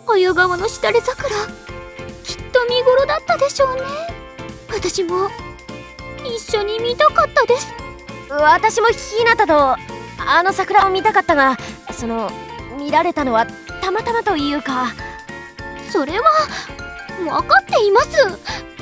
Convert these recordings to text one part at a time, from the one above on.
綾川のしだれ桜、きっと見頃だったでしょうね。私も一緒に見たかったです。 私もひなたとあの桜を見たかったが、見られたのはたまたまというか。 それは分かっています。でも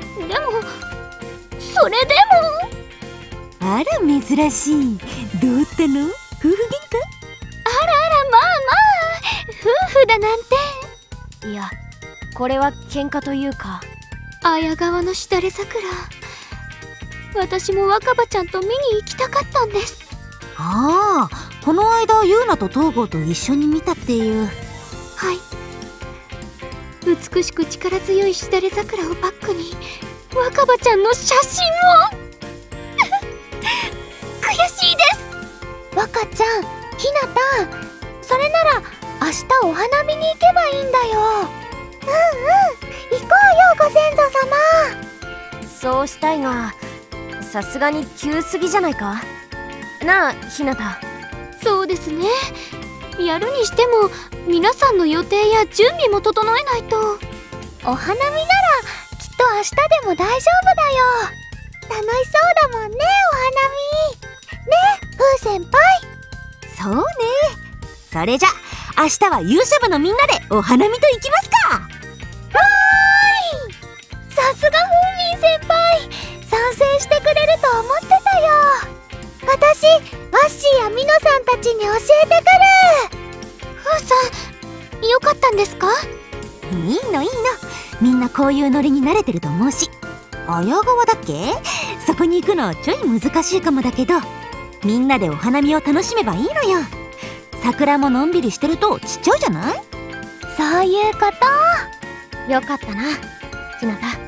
それでも。 あら珍しい。どうったの？夫婦喧嘩？ あらあら、まあまあ、夫婦だなんて。 いや、これは喧嘩というか。 綾川のしだれ桜、私も若葉ちゃんと見に行きたかったんです。 ああ、この間ユウナと東郷と一緒に見たっていう。 はい。美しく力強いしだれ桜をバックに若葉ちゃんの写真を悔しいです。 若ちゃん、ひなた、それなら明日お花見に行けばいいんだよ。行こうよ、ご先祖様。 そうしたいが、さすがに急すぎじゃないかなあ、ひなた。 そうですね。やるにしても皆さんの予定や準備も整えないと。 お花見ならきっと明日でも大丈夫だよ。楽しそうだもんね、お花見。ね、風先輩。 そうね。それじゃ明日は勇者部のみんなでお花見と行きますか。 わーい、さすが風民先輩、賛成してくれると思ってたよ。私、ワッシーやミノさんたちに教えてくる。 風さん、よかったんですか？ いいのいいの、みんなこういうノリに慣れてると思うし。綾川だっけ？そこに行くのちょい難しいかもだけど、みんなでお花見を楽しめばいいのよ。桜ものんびりしてるとちっちゃいじゃない？ そういうこと。 よかったな、ひなた。 はい。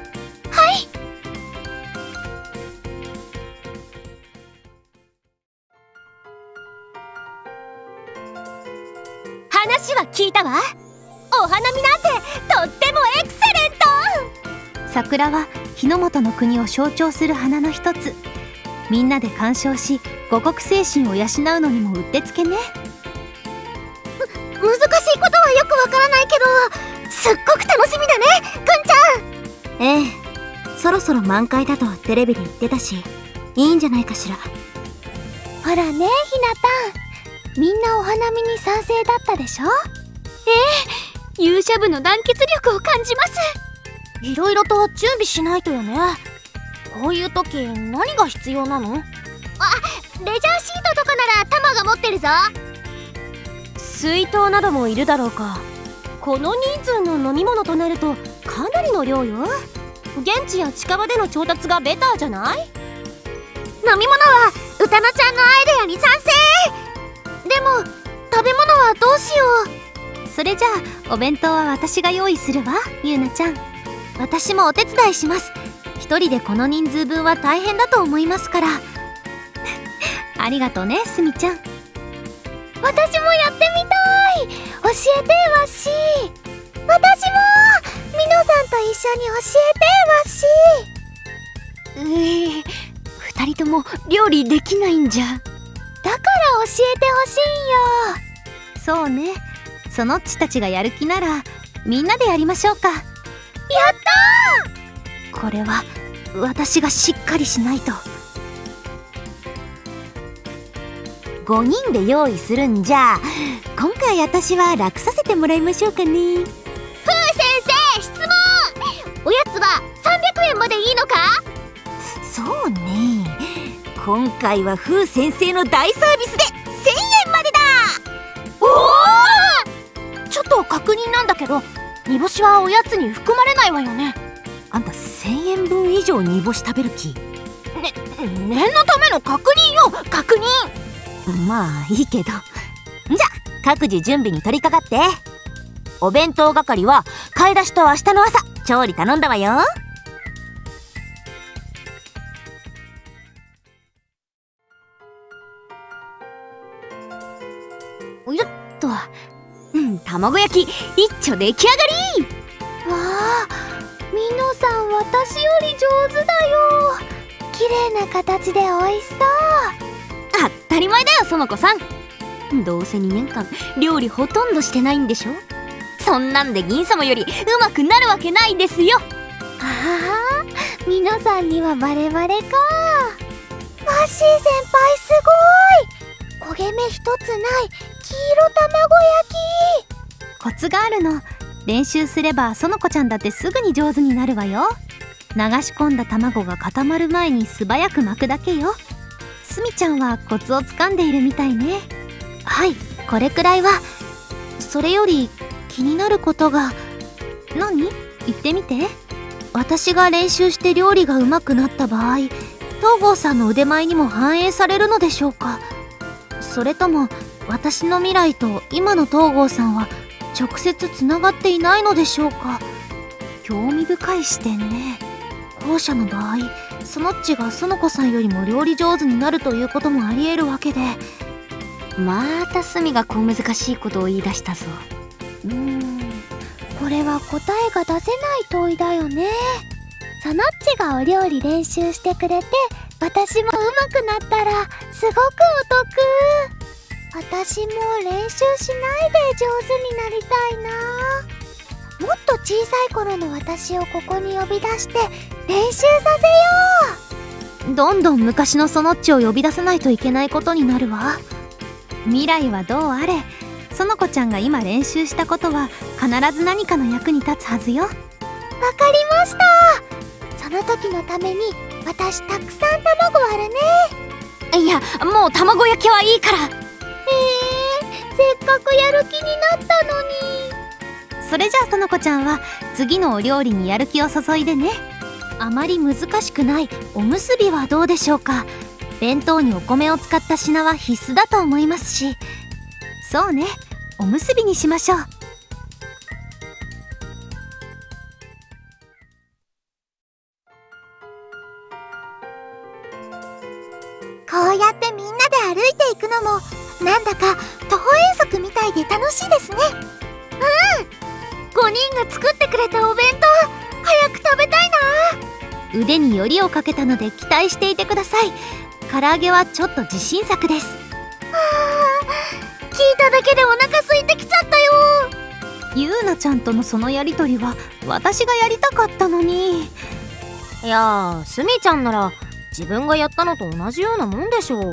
話は聞いたわ。お花見なんてとってもエクセレント。 桜は日の本の国を象徴する花の一つ。みんなで鑑賞し、五穀精神を養うのにもうってつけね。 難しいことはよくわからないけど、すっごく楽しみだね、くんちゃん。 ええ、そろそろ満開だとテレビで言ってたし、いいんじゃないかしら。 ほらね、ひなた、みんなお花見に賛成だったでしょ？ 勇者部の団結力を感じます。 いろいろと準備しないとよね。こういう時何が必要なの？ レジャーシートとかならタマが持ってるぞ。 水筒などもいるだろうか。この人数の飲み物となるとかなりの量よ。現地や近場での調達がベターじゃない？ 飲み物は歌乃ちゃんのアイデアに賛成。でも食べ物はどうしよう。それじゃあお弁当は私が用意するわ、ゆうなちゃん。私もお手伝いします。一人でこの人数分は大変だと思いますからありがとうね、すみちゃん。 私もやってみたい。教えて、わっしー。私もミノさんと一緒に教えて、わっしー。 二人とも料理できないんじゃ。 だから教えてほしいよ。そうね、そのっちたちがやる気ならみんなでやりましょうか。やったー。 これは私がしっかりしないと。 5人で用意するんじゃ、今回私は楽させてもらいましょうかね。 風先生、質問。おやつは300円までいいのか？ そうね、今回は風先生の大サービスで1000円までだ。 おお！ちょっと確認なんだけど、煮干しはおやつに含まれないわよね。 あんた1000円分以上煮干し食べる気？ 念のための確認よ、確認。 まあいいけど、じゃ各自準備に取り掛かって。お弁当係は買い出しと明日の朝調理頼んだわよ。 よっと、卵焼き一丁出来上がり。 わあ、ミノさん私より上手だよ。綺麗な形で美味しそう。 当たり前だよ、園子さん。どうせ2年間料理ほとんどしてないんでしょ。 そそんなんで銀様よりうまくなるわけないですよ。 ああ、皆さんにはバレバレか。ワッシー先輩すごい。焦げ目一つない黄色卵焼き。 コツがあるの。練習すれば園子ちゃんだってすぐに上手になるわよ。流し込んだ卵が固まる前に素早く巻くだけよ。すみちゃんはコツをつかんでいるみたいね。はい、これくらいは。それより気になることが。何？言ってみて。私が練習して料理がうまくなった場合、東郷さんの腕前にも反映されるのでしょうか。それとも私の未来と今の東郷さんは直接つながっていないのでしょうか。興味深い視点ね。後者の場合、そのっちが園子さんよりも料理上手になるということもありえるわけで。 またスミが小難しいことを言い出したぞ。 これは答えが出せない問いだよね。そのっちがお料理練習してくれて、私も上手くなったらすごくお得。私も練習しないで上手になりたいな。もっと小さい頃の私をここに呼び出して練習させよう。 どんどん昔のそのっちを呼び出さないといけないことになるわ。未来はどうあれ、園子ちゃんが今練習したことは必ず何かの役に立つはずよ。 わかりました。その時のために私たくさん卵あるね。 いや、もう卵焼きはいいから。 せっかくやる気になったのに。 それじゃあ園子ちゃんは次のお料理にやる気を注いでね。あまり難しくないおむすびはどうでしょうか。弁当にお米を使った品は必須だと思いますし。そうね、おむすびにしましょう。 こうやってみんなで歩いていくのもなんだか徒歩遠足みたいで楽しいですね。5人が作ってくれたお弁当早く食べたいな。 腕によりをかけたので期待していてください。唐揚げはちょっと自信作です。 聞いただけでお腹空いてきちゃったよ。 ゆうなちゃんとのそのやりとりは私がやりたかったのに。 いやー、スミちゃんなら自分がやったのと同じようなもんでしょう。 違う、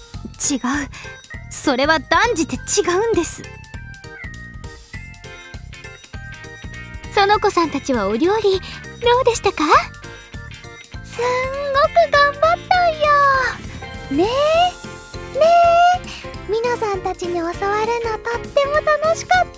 それは断じて違うんです。 園子さんたちはお料理どうでしたか？ すんごく頑張ったんよ。ねえ皆さんたちに教わるのとっても楽しかった。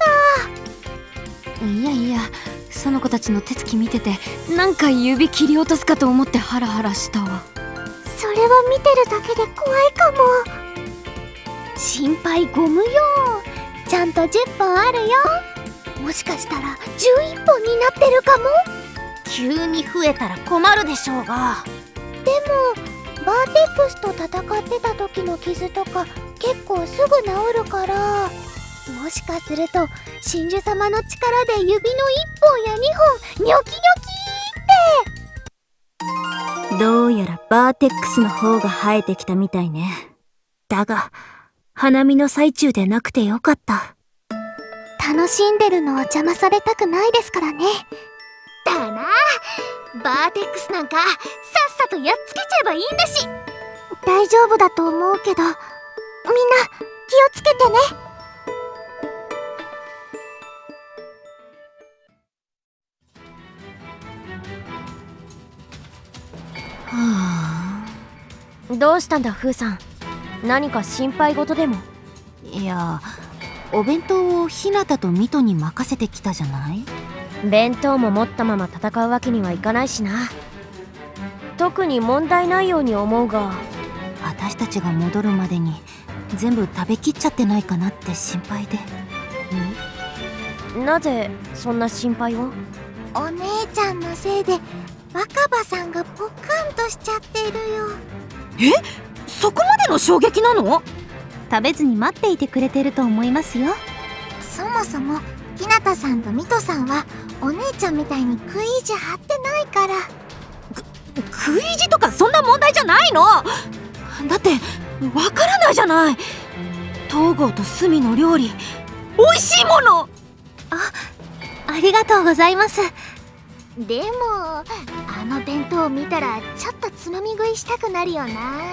いやいや、その子たちの手つき見ててなんか指切り落とすかと思ってハラハラしたわ。 それは見てるだけで怖いかも。心配ご無用。ちゃんと10本あるよ。もしかしたら11本になってるかも。 急に増えたら困るでしょうが。 でもバーテックスと戦ってた時の傷とか結構すぐ治るから、もしかすると真珠様の力で指の1本や2本ニョキニョキって。 どうやらバーテックスの方が生えてきたみたいね。だが花見の最中でなくてよかった。 楽しんでるのを邪魔されたくないですからね。だな、バーテックスなんかさっさとやっつけちゃえばいいんだし。大丈夫だと思うけど、みんな気をつけてね。 どうしたんだフーさん、何か心配事でも？ いや、お弁当をひなたとミトに任せてきたじゃない。 弁当も持ったまま戦うわけにはいかないしな。特に問題ないように思うが。 私たちが戻るまでに全部食べきっちゃってないかなって心配で。 なぜそんな心配を？ お姉ちゃんのせいで若葉さんがポカンとしちゃっているよ。 そこまでの衝撃なの？ 食べずに待っていてくれてると思いますよ。 そもそもひなたさんとミトさんはお姉ちゃんみたいに食い意地張ってないから。 食い意地とかそんな問題じゃないの。だってわからないじゃない。東郷とスミの料理美味しいもの。 ありがとうございます。 でもあの弁当を見たらちょっとつまみ食いしたくなるよな。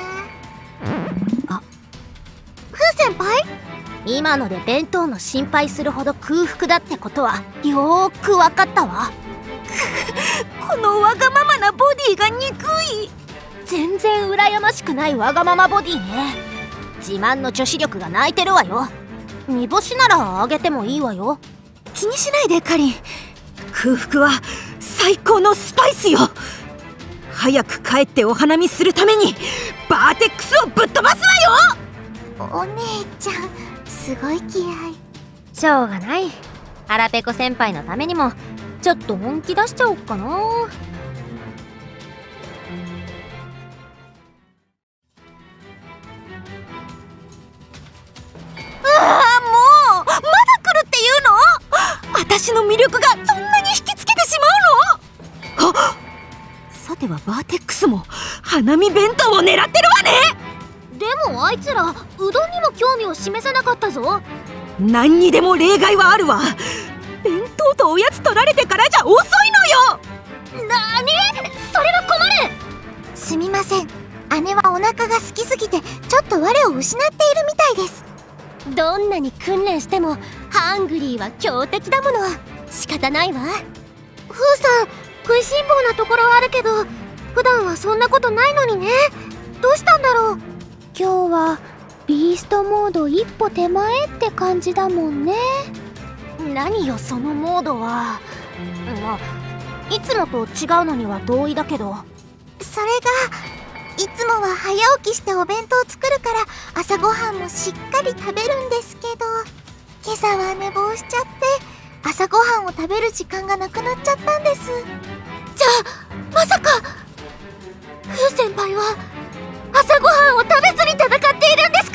あ、 風先輩？ 今ので弁当の心配するほど空腹だってことはよーくわかったわ。 このわがままなボディが憎い。 全然羨ましくないわがままボディね。自慢の女子力が泣いてるわよ。煮干しならあげてもいいわよ。 気にしないでカリン。空腹は最高のスパイスよ。早く帰ってお花見するためにバーテックスをぶっ飛ばすわよ。 お姉ちゃんすごい気合い。 しょうがない。腹ペコ先輩のためにもちょっと本気出しちゃおっかな。 もうまだ来るっていうの？私の魅力がそんなに引きつけてしまうの？あ、さてはバーテックスも花見弁当を狙ってるわね。 でもあいつらうどんにも興味を示さなかったぞ。 何にでも例外はあるわ。弁当とおやつ取られてからじゃ遅いのよ。 なに？それは困る。 すみません、姉はお腹が空きすぎてちょっと我を失っているみたいです。 どんなに訓練してもハングリーは強敵だもの。仕方ないわ。 風さん食いしん坊なところはあるけど普段はそんなことないのにね。どうしたんだろう。今日はビーストモード一歩手前って感じだもんね。 何よそのモードは。まあいつもと違うのには同意だけど。 それがいつもは早起きしてお弁当作るから朝ごはんもしっかり食べるんですけど、今朝は寝坊しちゃって朝ごはんを食べる時間がなくなっちゃったんです。じゃあまさか風先輩は朝ごはんを食べずに戦っているんですか？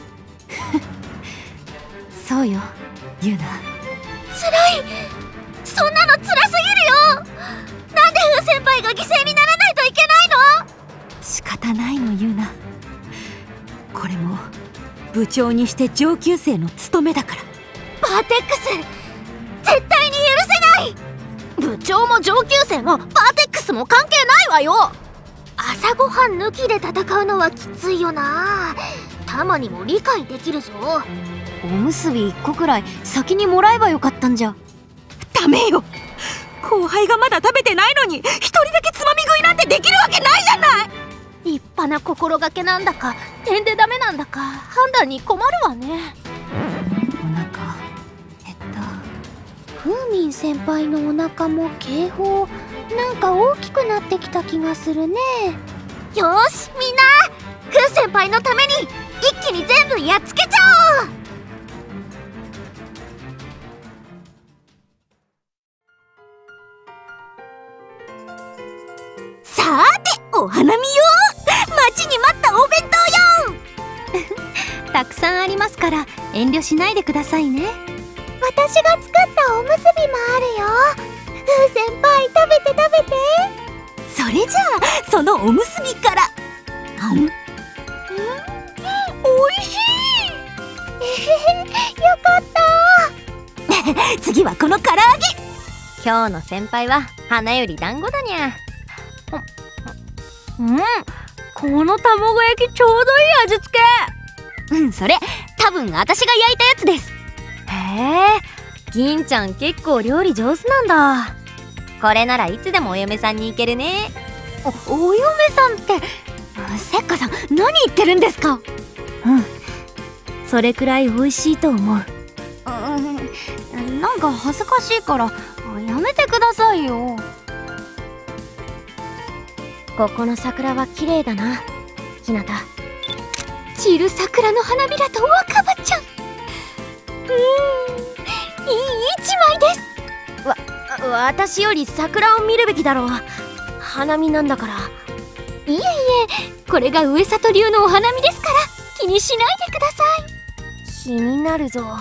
そうよユナ。 つらい。そんなのつらすぎるよ。なんで風先輩が犠牲にならないといけないの？ 仕方ないのユナ。これも部長にして上級生の務めだから。 バーテックス絶対に許せない。 部長も上級生もバーテックスも関係ないわよ。 朝ごはん抜きで戦うのはきついよな。たまにも理解できるぞ。 おむすび1個くらい先にもらえばよかったんじゃ。ダメよ。後輩がまだ食べてないのに一人だけつまみ食いなんてできるわけないじゃない。 立派な心がけなんだか点でダメなんだか判断に困るわね。 お腹減った。 フーミン先輩のお腹も警報なんか大きくなってきた気がするね。よーしみんな、フー先輩のために一気に全部やっつけちゃおう。 さーてお花見よ。待ちに待ったお弁当よ。 たくさんありますから遠慮しないでくださいね。 私が作ったおむすびもあるよ。フー先輩食べて食べて。 それじゃあそのおむすびから。おいしい。 よかった次はこの唐揚げ。 今日の先輩は花より団子だにゃ。この卵焼きちょうどいい味付け。 それ多分私が焼いたやつです。 へえ、銀ちゃん結構料理上手なんだ。これならいつでもお嫁さんに行けるね。 お嫁さんってせっかさん何言ってるんですか？ それくらい美味しいと思う。 なんか恥ずかしいからやめてくださいよ。 ここの桜は綺麗だな、ひなた。 散る桜の花びらと若葉ちゃん。いい一枚です。 私より桜を見るべきだろう。花見なんだから。 いえいえ、これが上里流のお花見ですから気にしないでください。 気になるぞ。 わ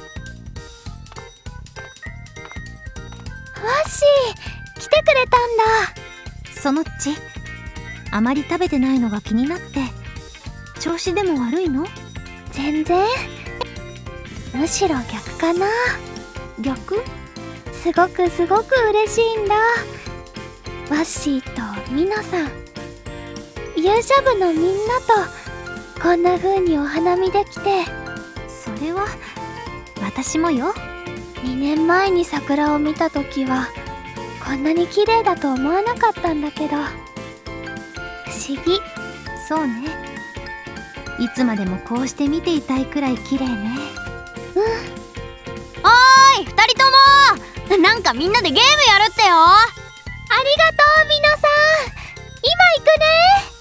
っしー来てくれたんだ。 そのっちあまり食べてないのが気になって調子でも悪いの？ 全然。むしろ逆かな。 逆？ すごく嬉しいんだ。ワッシーとミノさん、勇者部のみんなとこんな風にお花見できて。 それは私もよ。 2年前に桜を見た時はこんなに綺麗だと思わなかったんだけど、不思議。 そうね。いつまでもこうして見ていたいくらい綺麗ね。 おーい、2人ともなんかみんなでゲームやるってよ。 ありがとうミノさん。今行くね。